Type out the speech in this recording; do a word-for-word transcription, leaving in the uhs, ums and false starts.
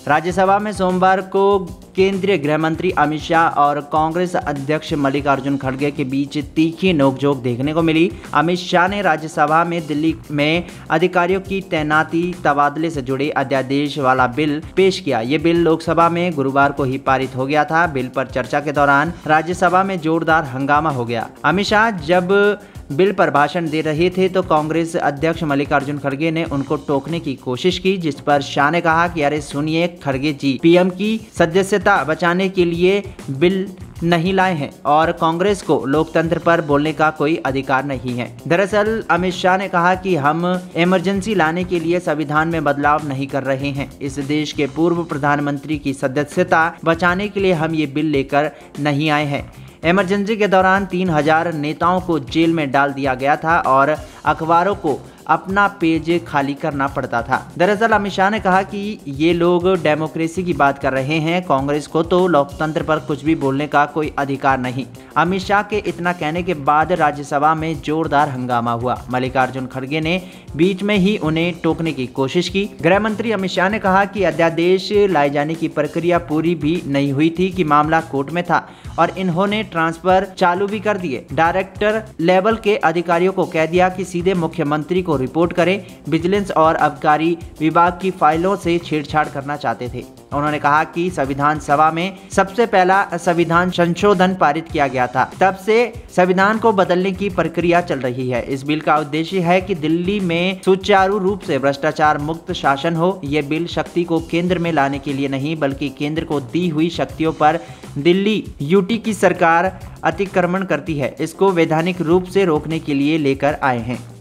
राज्यसभा में सोमवार को केंद्रीय गृह मंत्री अमित शाह और कांग्रेस अध्यक्ष मल्लिकार्जुन खड़गे के बीच तीखी नोकझोंक देखने को मिली। अमित शाह ने राज्यसभा में दिल्ली में अधिकारियों की तैनाती तबादले से जुड़े अध्यादेश वाला बिल पेश किया। ये बिल लोकसभा में गुरुवार को ही पारित हो गया था। बिल पर चर्चा के दौरान राज्यसभा में जोरदार हंगामा हो गया। अमित शाह जब बिल पर भाषण दे रहे थे तो कांग्रेस अध्यक्ष मल्लिकार्जुन खड़गे ने उनको टोकने की कोशिश की, जिस पर शाह ने कहा कि अरे सुनिए खड़गे जी, पीएम की सदस्यता बचाने के लिए बिल नहीं लाए हैं और कांग्रेस को लोकतंत्र पर बोलने का कोई अधिकार नहीं है। दरअसल अमित शाह ने कहा कि हम इमरजेंसी लाने के लिए संविधान में बदलाव नहीं कर रहे हैं। इस देश के पूर्व प्रधानमंत्री की सदस्यता बचाने के लिए हम ये बिल लेकर नहीं आए हैं। इमरजेंसी के दौरान तीन हजार नेताओं को जेल में डाल दिया गया था और अखबारों को अपना पेज खाली करना पड़ता था। दरअसल अमित शाह ने कहा कि ये लोग डेमोक्रेसी की बात कर रहे हैं, कांग्रेस को तो लोकतंत्र पर कुछ भी बोलने का कोई अधिकार नहीं। अमित शाह के इतना कहने के बाद राज्यसभा में जोरदार हंगामा हुआ। मल्लिकार्जुन खड़गे ने बीच में ही उन्हें टोकने की कोशिश की। गृह मंत्री अमित शाह ने कहा कि अध्यादेश लाए जाने की प्रक्रिया पूरी भी नहीं हुई थी कि मामला कोर्ट में था और इन्होंने ट्रांसफर चालू भी कर दिए। डायरेक्टर लेवल के अधिकारियों को कह दिया कि सीधे मुख्यमंत्री को रिपोर्ट करें। विजिलेंस और आबकारी विभाग की फाइलों से छेड़छाड़ करना चाहते थे। उन्होंने कहा कि संविधान सभा में सबसे पहला संविधान संशोधन पारित किया गया था, तब से संविधान को बदलने की प्रक्रिया चल रही है। इस बिल का उद्देश्य है कि दिल्ली में सुचारू रूप से भ्रष्टाचार मुक्त शासन हो। ये बिल शक्ति को केंद्र में लाने के लिए नहीं, बल्कि केंद्र को दी हुई शक्तियों पर दिल्ली यूटी की सरकार अतिक्रमण करती है, इसको वैधानिक रूप से रोकने के लिए लेकर आए हैं।